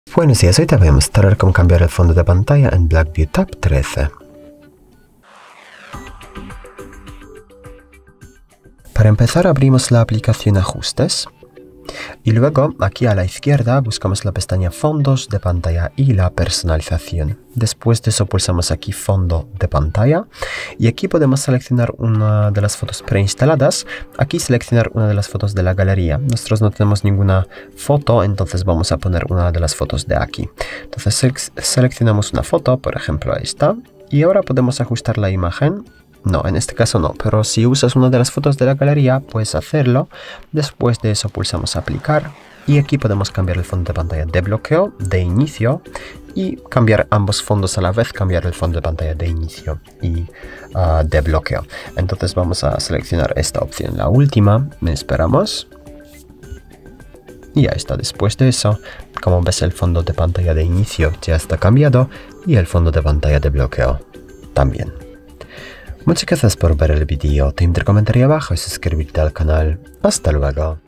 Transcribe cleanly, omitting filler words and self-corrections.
Buenos días, hoy te voy a mostrar cómo cambiar el fondo de pantalla en Blackview Tab 13. Para empezar abrimos la aplicación Ajustes y luego aquí a la izquierda buscamos la pestaña Fondos de pantalla y la personalización. Después de eso pulsamos aquí Fondo de pantalla y aquí podemos seleccionar una de las fotos preinstaladas. Aquí seleccionar una de las fotos de la galería. Nosotros no tenemos ninguna foto, entonces vamos a poner una de las fotos de aquí. Entonces seleccionamos una foto, por ejemplo esta, y ahora podemos ajustar la imagen. No, en este caso no, pero si usas una de las fotos de la galería, puedes hacerlo. Después de eso pulsamos aplicar y aquí podemos cambiar el fondo de pantalla de bloqueo, de inicio y cambiar ambos fondos a la vez, cambiar el fondo de pantalla de inicio y de bloqueo. Entonces vamos a seleccionar esta opción, la última, esperamos. Y ya está, después de eso, como ves el fondo de pantalla de inicio ya está cambiado y el fondo de pantalla de bloqueo también. Muchas gracias por ver el vídeo, te invito a comentar abajo y suscribirte al canal. Hasta luego.